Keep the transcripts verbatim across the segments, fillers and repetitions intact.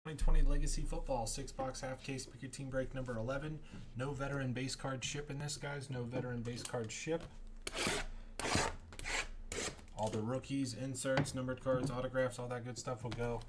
twenty twenty Legacy Football six box half case pick your team break number eleven. No veteran base card ship in this, guys. No veteran base card ship. All the rookies, inserts, numbered cards, autographs, all that good stuff will go.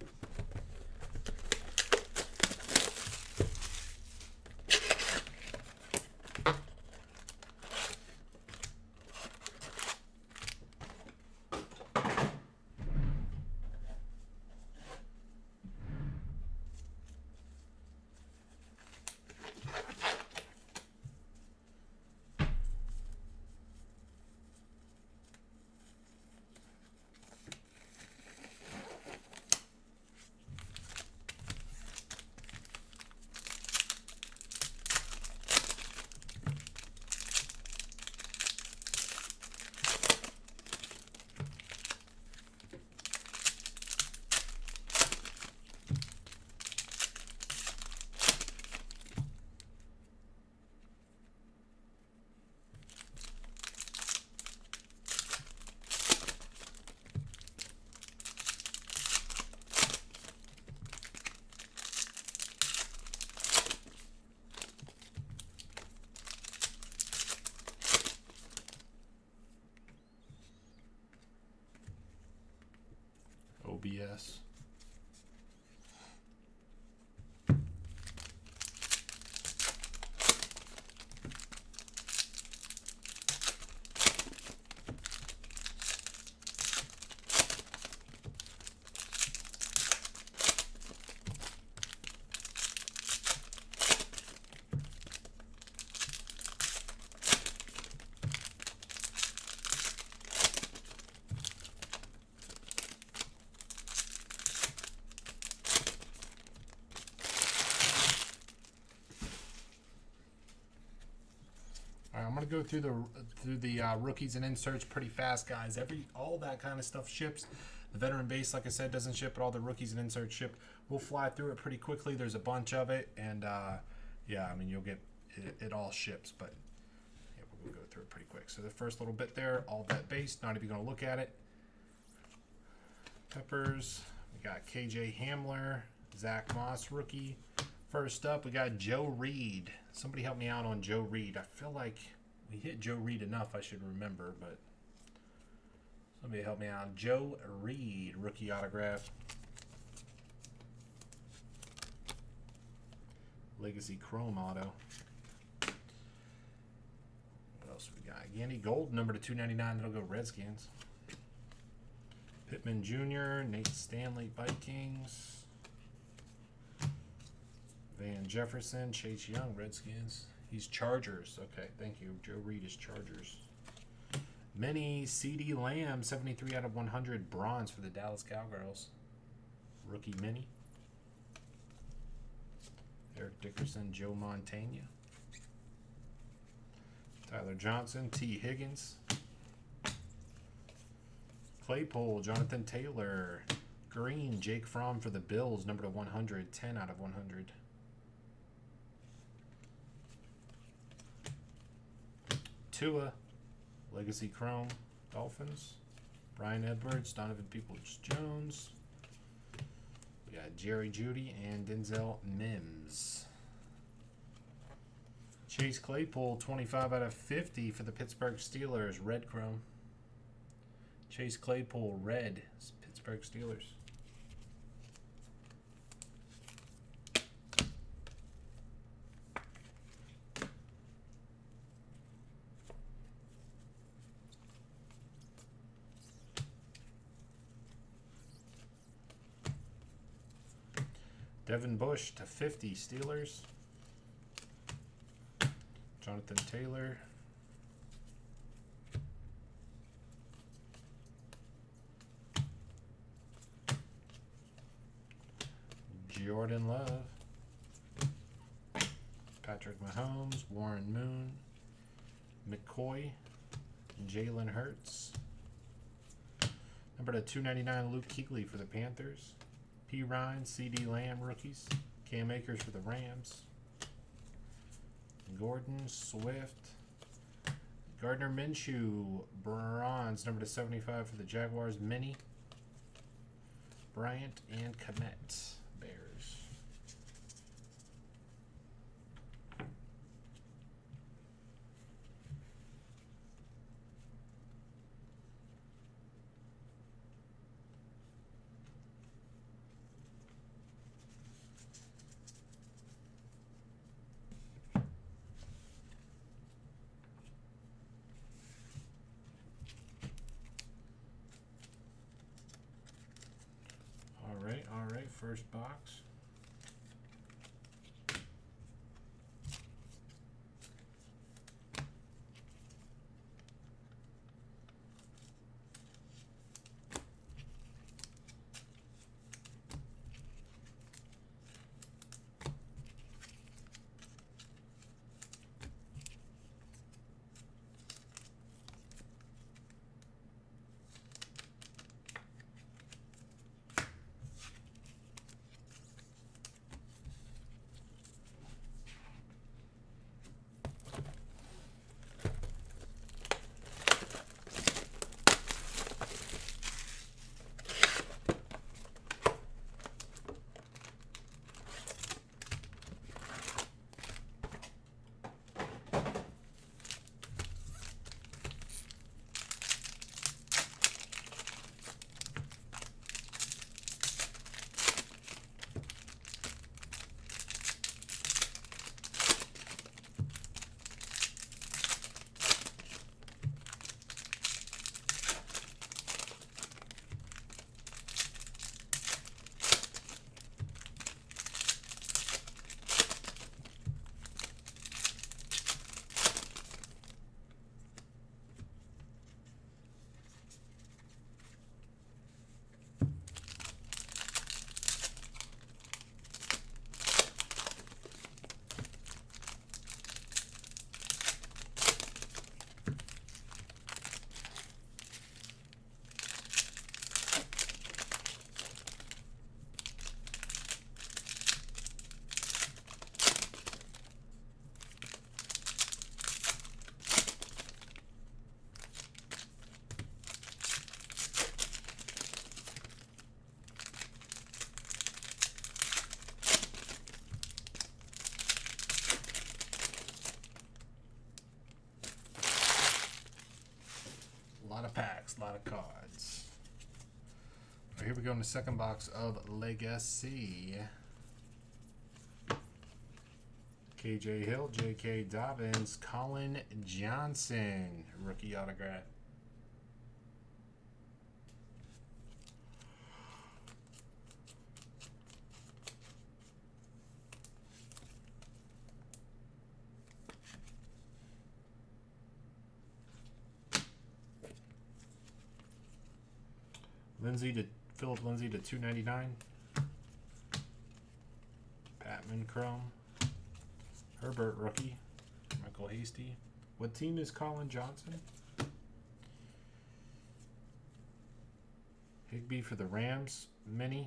O B S. I'm gonna go through the through the uh, rookies and inserts pretty fast, guys. Every all that kind of stuff ships. The veteran base, like I said, doesn't ship, but all the rookies and inserts ship. We'll fly through it pretty quickly. There's a bunch of it, and uh, yeah, I mean you'll get it, it all ships, but yeah, we'll go through it pretty quick. So the first little bit there, all that base. Not even gonna look at it. Peppers. We got K J Hamler, Zach Moss rookie. First up, we got Joe Reed. Somebody help me out on Joe Reed. I feel like we hit Joe Reed enough, I should remember, but somebody help me out. Joe Reed, rookie autograph. Legacy Chrome auto. What else we got? Yandy Gold, number to two ninety-nine. That'll go Redskins. Pittman Junior, Nate Stanley, Vikings. Van Jefferson, Chase Young, Redskins. He's Chargers. Okay, thank you. Joe Reed is Chargers. Mini CeeDee Lamb, seventy-three out of one hundred, bronze for the Dallas Cowgirls. Rookie mini. Eric Dickerson, Joe Montana. Tyler Johnson, T. Higgins. Claypool, Jonathan Taylor. Green, Jake Fromm for the Bills, number to one hundred, ten out of one hundred. Tua, Legacy Chrome, Dolphins. Brian Edwards, Donovan Peoples-Jones. We got Jerry Jeudy and Denzel Mims. Chase Claypool, twenty-five out of fifty for the Pittsburgh Steelers, red chrome. Chase Claypool, red, Pittsburgh Steelers. Devin Bush to fifty, Steelers. Jonathan Taylor. Jordan Love. Patrick Mahomes, Warren Moon, McCoy, Jalen Hurts. Number to two ninety-nine, Luke Kuechly for the Panthers. P. Ryan, CeeDee Lamb rookies. Cam Akers for the Rams. Gordon, Swift. Gardner Minshew, bronze, number to seventy-five for the Jaguars, mini. Bryant and Kmet, Bears. first box. A lot of packs, a lot of cards. Right, here we go in the second box of Legacy. K J Hill, J K Dobbins, Colin Johnson, rookie autograph. Lindsay to Philip Lindsay to two ninety-nine. Patman Chrome. Herbert rookie. Michael Hasty. What team is Colin Johnson? Higbee for the Rams. Mini.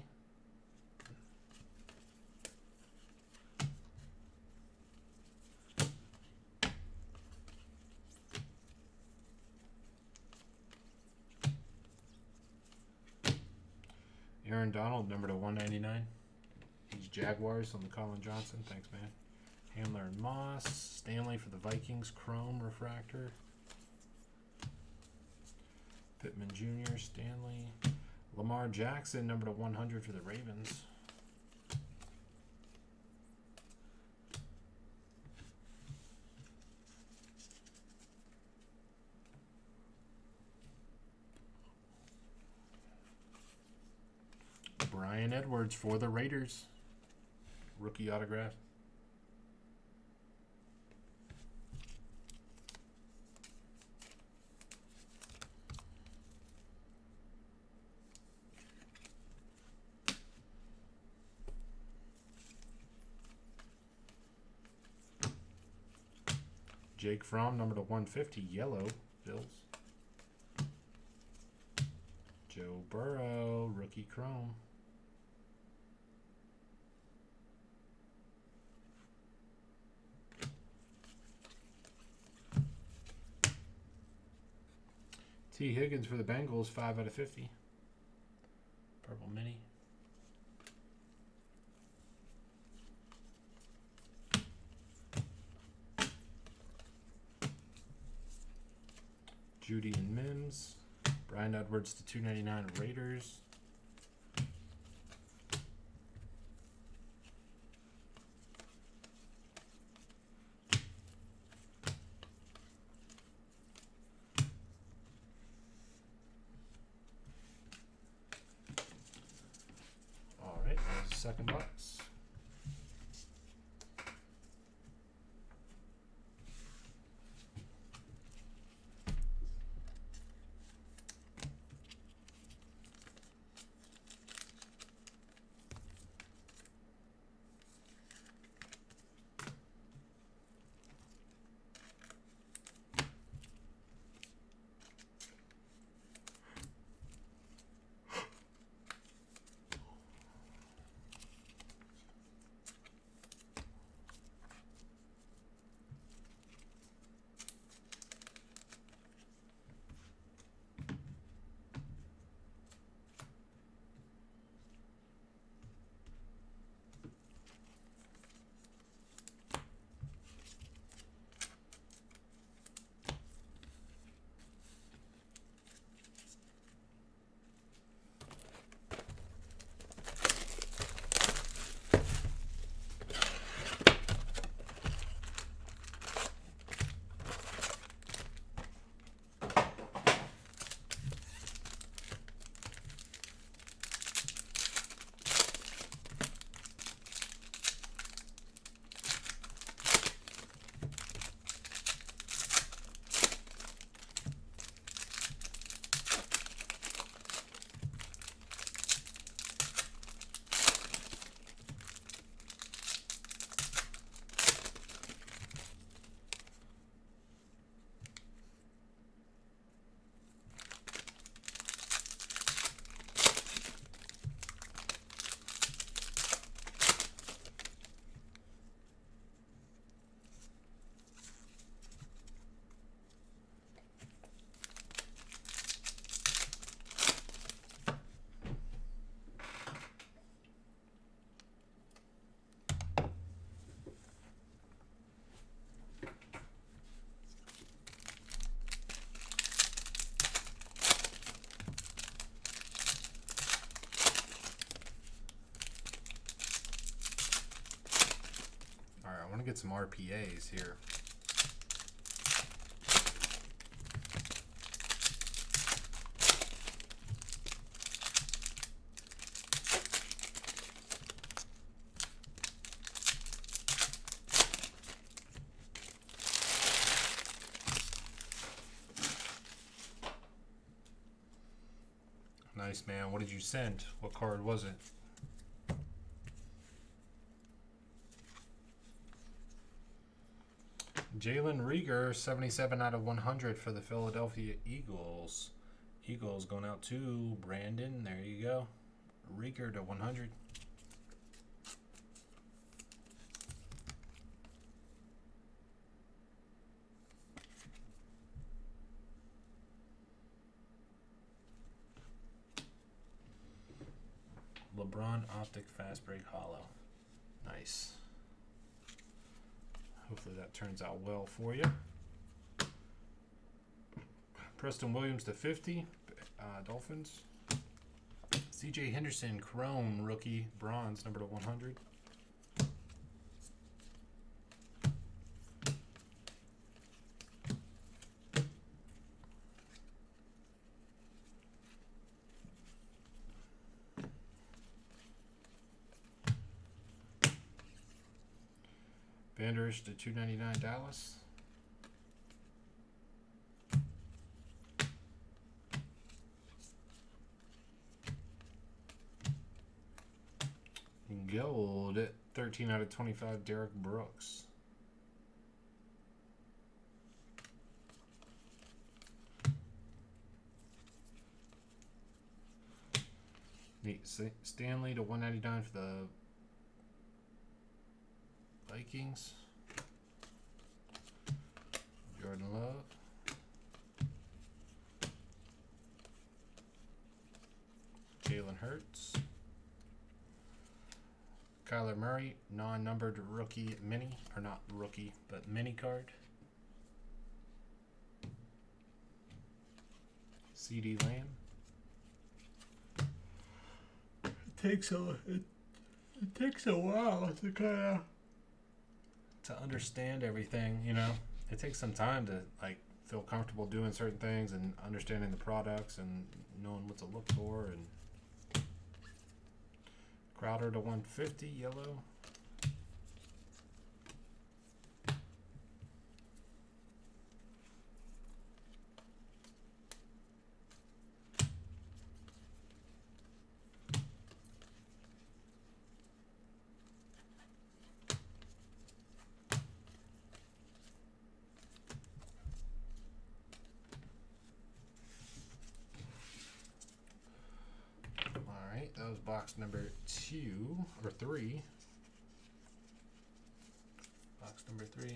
Aaron Donald, number to one ninety-nine. He's Jaguars on the Colin Johnson. Thanks, man. Handler and Moss. Stanley for the Vikings. Chrome refractor. Pittman Junior Stanley. Lamar Jackson, number to one hundred for the Ravens. Brian Edwards for the Raiders. Rookie autograph. Jake Fromm, number to one fifty, yellow, Bills. Joe Burrow, rookie chrome. T. Higgins for the Bengals, five out of fifty. Purple mini. Judy and Mims. Brian Edwards to two ninety-nine Raiders. All right, second box. I want to get some R P As here. Nice, man. What did you send? What card was it? Jalen Reagor, seventy-seven out of one hundred for the Philadelphia Eagles. Eagles going out to Brandon. There you go. Reagor to one hundred. LeBron Optic Fast Break Hollow. Nice. Hopefully that turns out well for you. Preston Williams to fifty, uh, Dolphins. C J Henderson, Chrome, rookie, bronze, number to one hundred. Vanders to two ninety-nine, Dallas. Gold at thirteen out of twenty-five, Derek Brooks. Neat. Stanley to one ninety-nine for the Vikings. Jordan Love. Jalen Hurts. Kyler Murray, non-numbered rookie mini, or not rookie, but mini card. CeeDee Lamb. It takes a it, it takes a while to kind of to understand everything, you know. It takes some time to like feel comfortable doing certain things and understanding the products and knowing what to look for. And Crowder to one fifty, yellow. That was box number two or three. Box number three.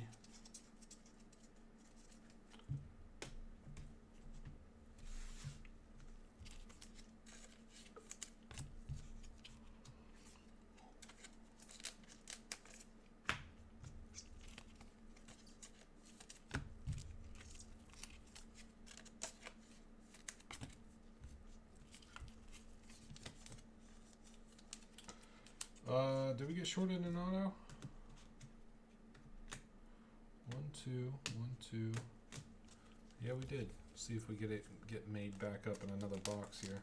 Uh, did we get shorted in auto? One, two, one, two. Yeah, we did. See if we get it get made back up in another box here.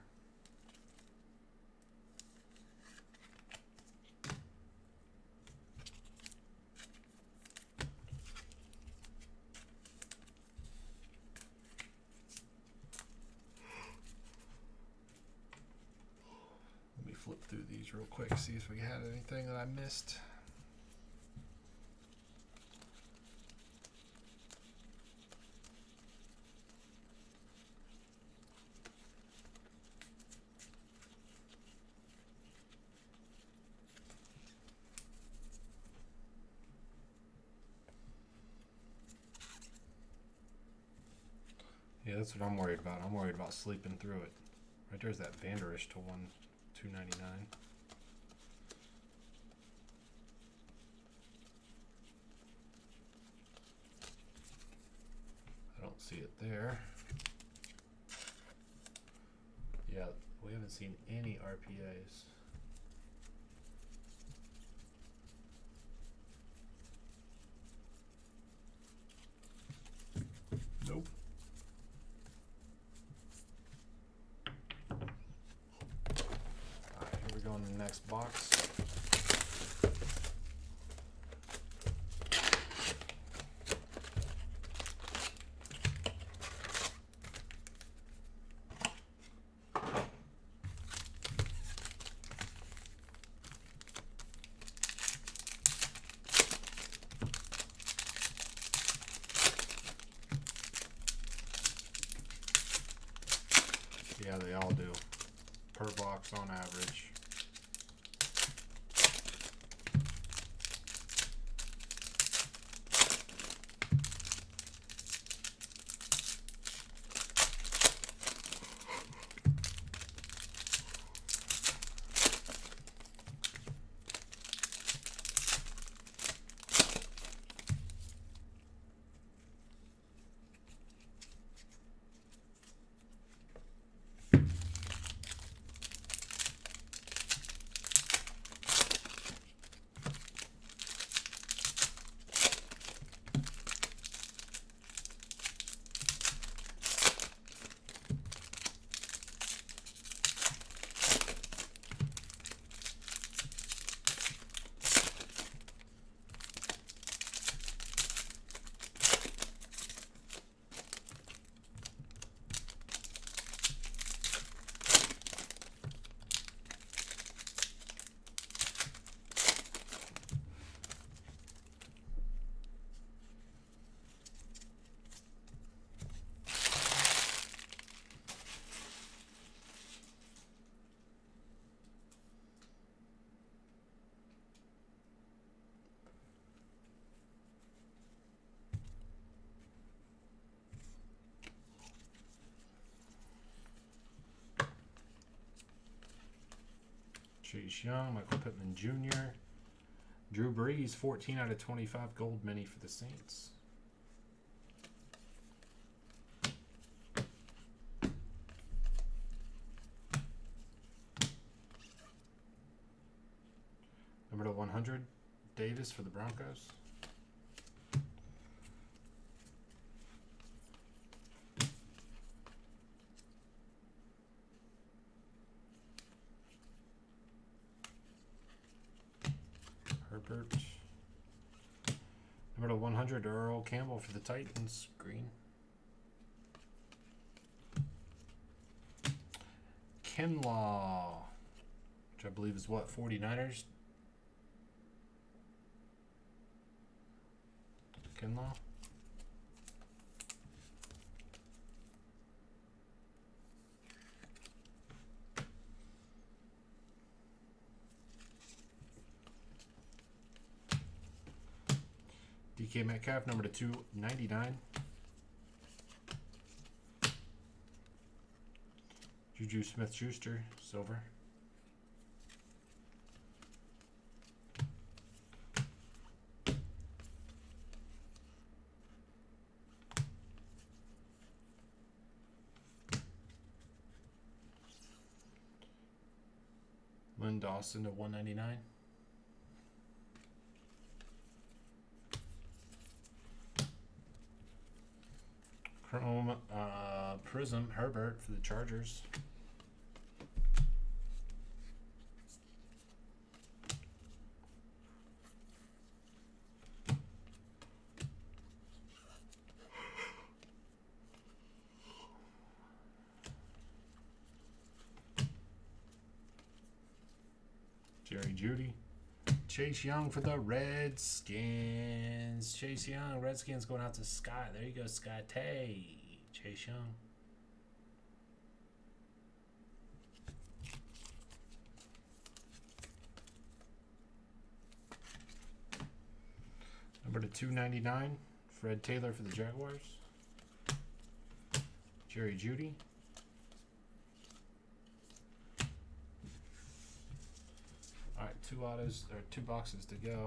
Flip through these real quick, see if we had anything that I missed. Yeah, that's what I'm worried about. I'm worried about sleeping through it. Right there's that Vanderish to one two ninety-nine. I don't see it there. Yeah, we haven't seen any R P As. Nope. Alright, here we go in the next box. Yeah, they all do. Per box on average. Chase Young, Michael Pittman Junior Drew Brees, fourteen out of twenty-five gold mini for the Saints. Number to one hundred, Davis for the Broncos. Herbert. Number to one hundred, Earl Campbell for the Titans. Green. Kinlaw, which I believe is what, forty-niners? Kinlaw. D K Metcalf, number to two ninety-nine. Juju Smith-Schuster, silver. Lynn Dawson to one ninety-nine. Chrome uh, Prism Herbert for the Chargers. Jerry Jeudy. Chase Young for the Redskins. Chase Young. Redskins going out to Scott. There you go, Scott Tay. Chase Young. Number to two ninety-nine. Fred Taylor for the Jaguars. Jerry Jeudy. All right, two autos or two boxes to go.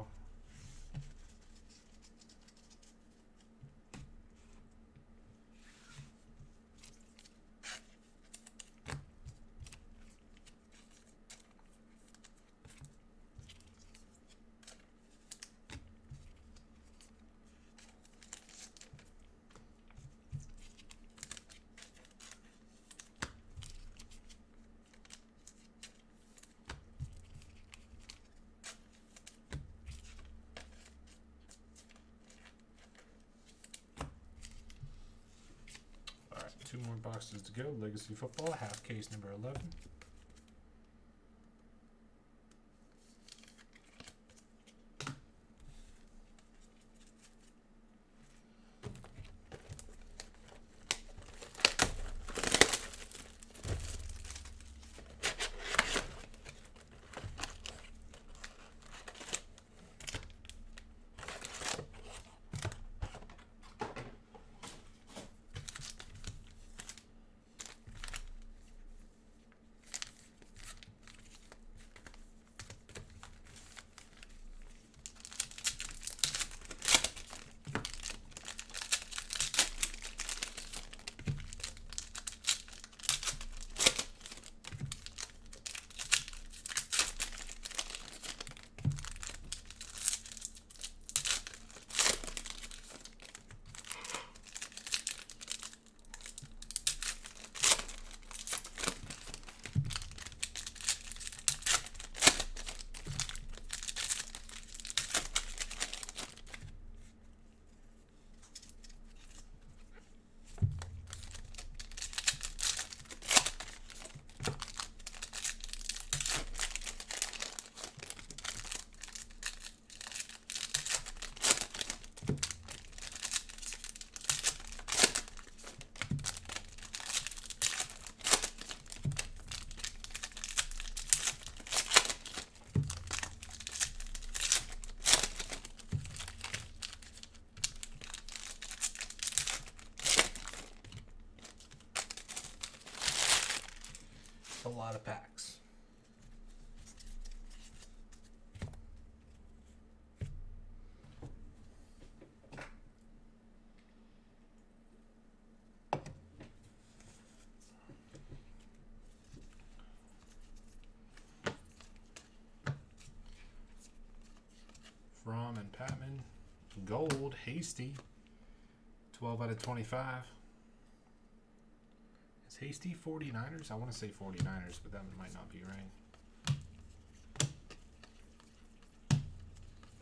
Two more boxes to go. Legacy Football, half case number eleven. A lot of packs. From and Patman. Gold, Hasty. twelve out of twenty-five. Hasty forty-niners? I want to say forty-niners, but that might not be right.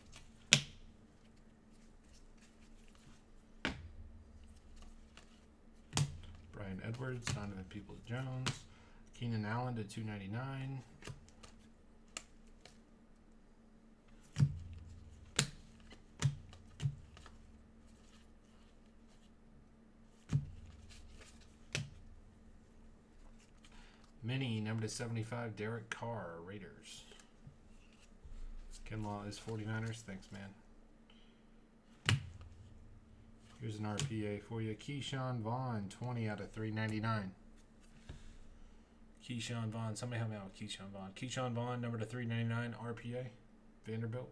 Bryan Edwards, Donovan Peoples-Jones, Keenan Allen to two ninety-nine. Mini, number to seventy-five, Derek Carr, Raiders. Kinlaw is forty-niners. Thanks, man. Here's an R P A for you. Keyshawn Vaughn, twenty out of three ninety-nine. Keyshawn Vaughn. Somebody help me out with Keyshawn Vaughn. Keyshawn Vaughn, number to three ninety-nine, R P A. Vanderbilt.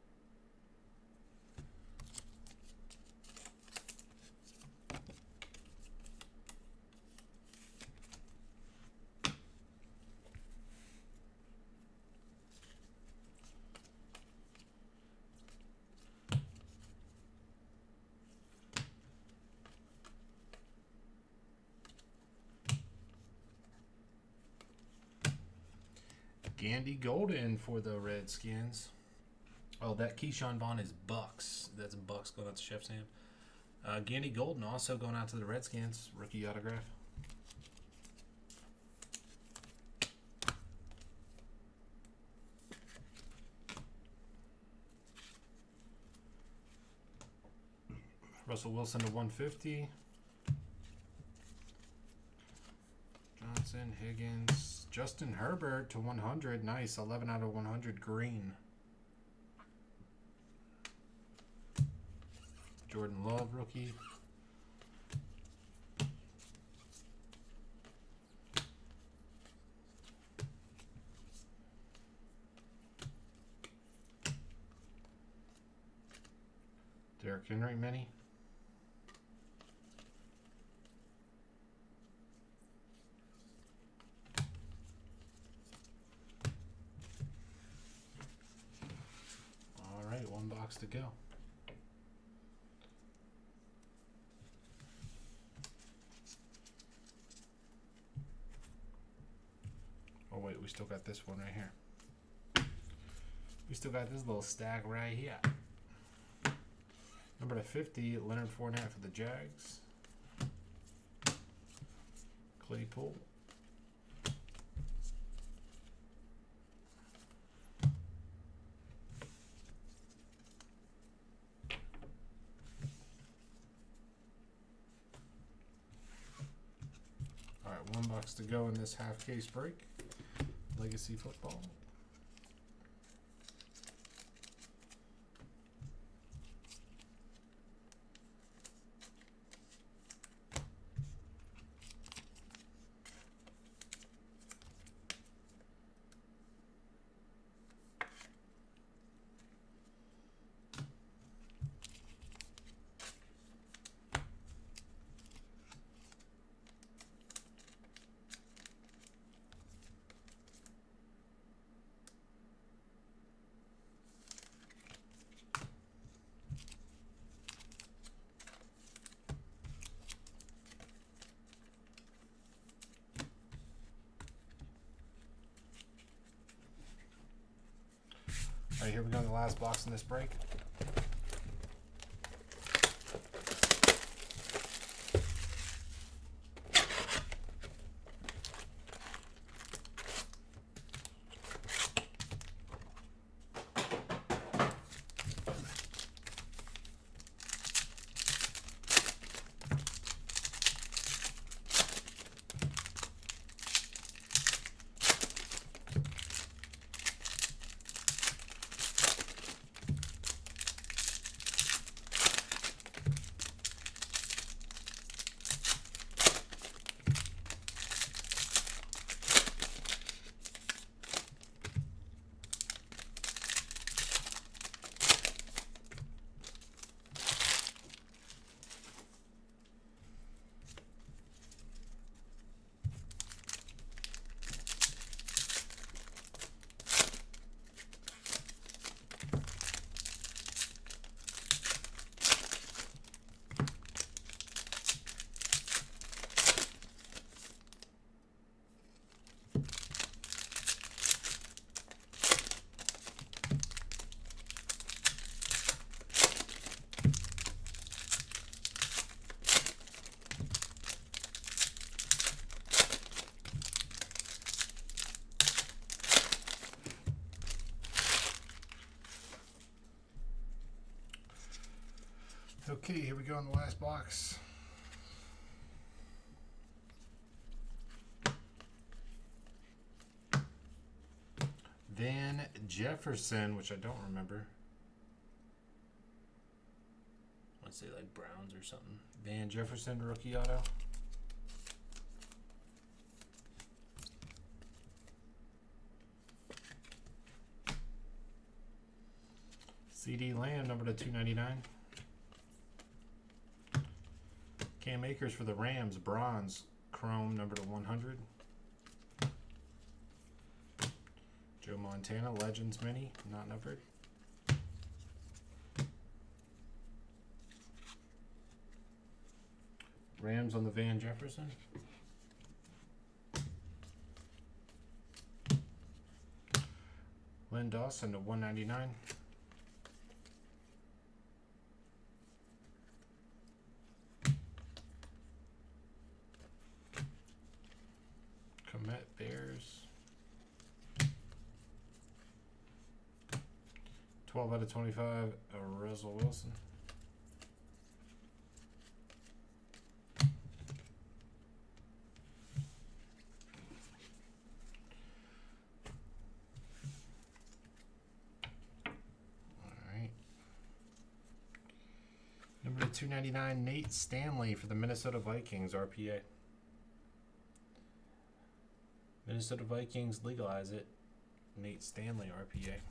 Gandy Golden for the Redskins. Oh, that Keyshawn Vaughn is Bucks. That's Bucks going out to Chef Sam. Uh, Gandy Golden also going out to the Redskins. Rookie autograph. Russell Wilson to one fifty. Johnson, Higgins, Justin Herbert to one hundred. Nice. eleven out of one hundred. Green. Jordan Love, rookie. Derrick Henry, mini. One box to go. Oh wait, we still got this one right here. We still got this little stack right here. Number to fifty, Leonard Fournette for the Jags. Claypool. One box to go in this half case break. Legacy football. All right, here we go, the last box in this break. Okay, here we go in the last box. Van Jefferson, which I don't remember. Let's say like Browns or something. Van Jefferson rookie auto. CeeDee Lamb, number to two ninety-nine. Cam Akers for the Rams, bronze, chrome, number to one hundred. Joe Montana, Legends Mini, not numbered. Rams on the Van Jefferson. Lynn Dawson to one ninety-nine. Comet Bears. twelve out of twenty-five, uh, Russell Wilson. Alright. Number two ninety-nine, Nate Stanley for the Minnesota Vikings, R P A. Minnesota Vikings legalize it. Nate Stanley, R P A.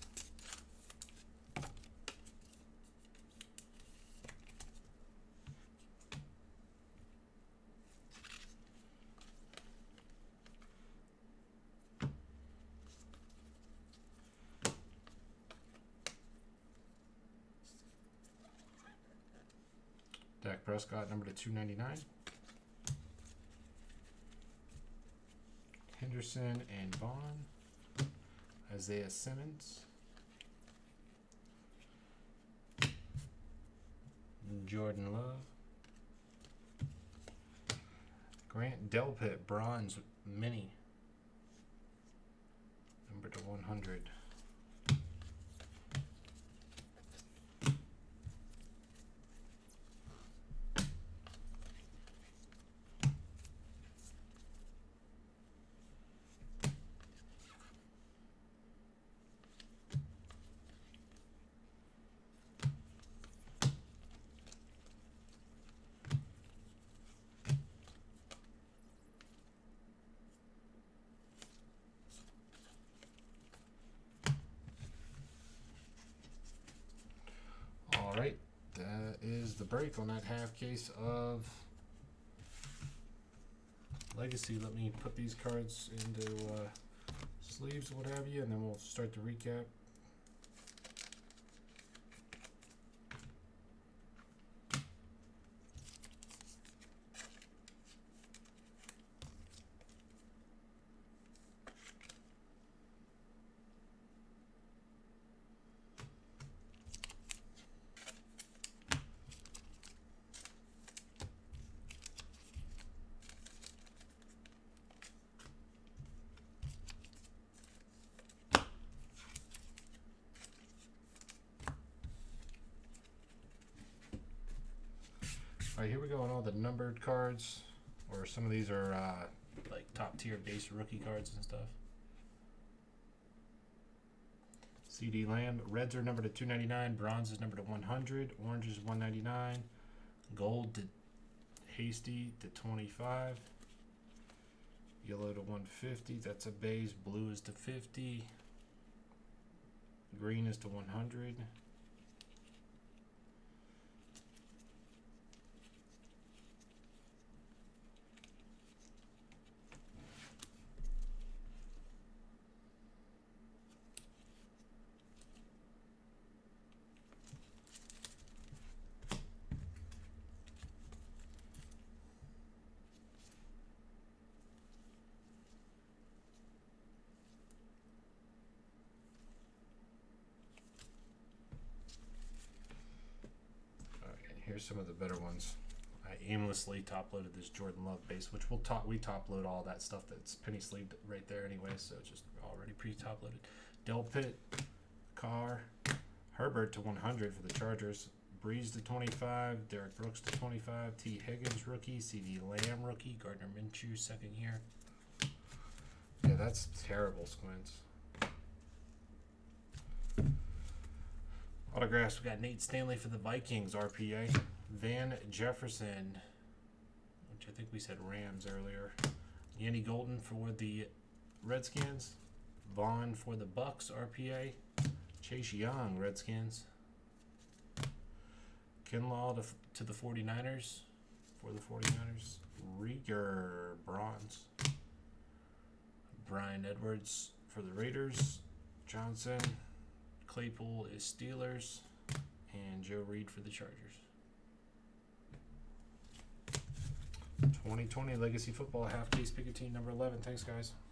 Dak Prescott, number to two ninety-nine. Henderson and Vaughn. Isaiah Simmons. Jordan Love. Grant Delpit, bronze mini. Number to one hundred. Alright, that is the break on that half case of Legacy. Let me put these cards into uh, sleeves, what have you, and then we'll start the recap. Alright, here we go on all the numbered cards, or some of these are uh, like top tier base rookie cards and stuff. CeeDee Lamb, reds are numbered to two ninety-nine, bronze is numbered to one hundred, orange is one ninety-nine, gold to Hasty to twenty-five, yellow to one fifty, that's a base, blue is to fifty, green is to one hundred. Here's some of the better ones. I aimlessly top loaded this Jordan Love base, which we'll top we top load all that stuff that's penny sleeved right there anyway, so it's just already pre top loaded. Delpit, Carr, Herbert to one hundred for the Chargers, Breeze to twenty-five. Derek Brooks to twenty-five. T. Higgins rookie. C D Lamb rookie. Gardner Minshew second year. Yeah, that's terrible, Squints. Autographs. We got Nate Stanley for the Vikings R P A. Van Jefferson, which I think we said Rams earlier. Yanni Golden for the Redskins. Vaughn for the Bucks R P A. Chase Young Redskins. Kinlaw to, to the forty-niners for the forty-niners. Rieger bronze. Brian Edwards for the Raiders. Johnson. Claypool is Steelers. And Joe Reed for the Chargers. twenty twenty Legacy Football half case Pickett number eleven. Thanks, guys.